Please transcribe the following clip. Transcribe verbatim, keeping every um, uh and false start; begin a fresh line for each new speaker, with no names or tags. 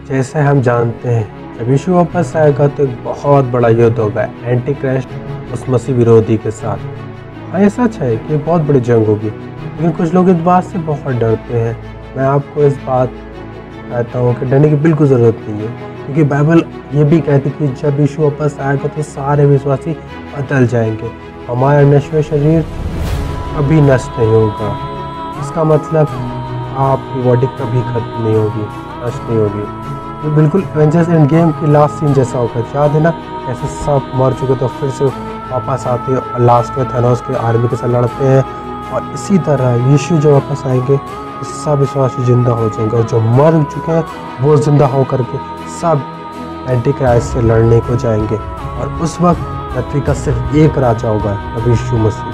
जैसे हम जानते हैं जब यीशु वापस आएगा तो एक बहुत बड़ा युद्ध होगा एंटी क्राइस्ट उस मसीह विरोधी के साथ। हाँ, ये सच है कि बहुत बड़ी जंग होगी, लेकिन कुछ लोग इस बात से बहुत डरते हैं। मैं आपको इस बात कहता हूँ कि डरने की बिल्कुल ज़रूरत नहीं है, क्योंकि बाइबल ये भी कहती है कि जब यीशु वापस आएगा तो सारे विश्वासी बदल जाएंगे। हमारा नश्वर शरीर कभी नष्ट नहीं होगा। इसका मतलब आपकी बॉडी कभी खत्म नहीं होगी, नष्ट नहीं होगी। ये बिल्कुल एवेंजर्स एंड गेम की लास्ट सीन जैसा होगा। याद है ना, ऐसे सब मर चुके तो फिर से वापस आते हैं और लास्ट में थैनोस के आर्मी के साथ लड़ते हैं। और इसी तरह यीशु जब वापस आएंगे तो सब विश्वासी जिंदा हो जाएंगे, और जो मर चुके हैं वो जिंदा हो करके सब एंटी क्राइस्ट से लड़ने को जाएंगे। और उस वक्त पृथ्वी का सिर्फ एक राजा होगा, अब यीशु मसीह।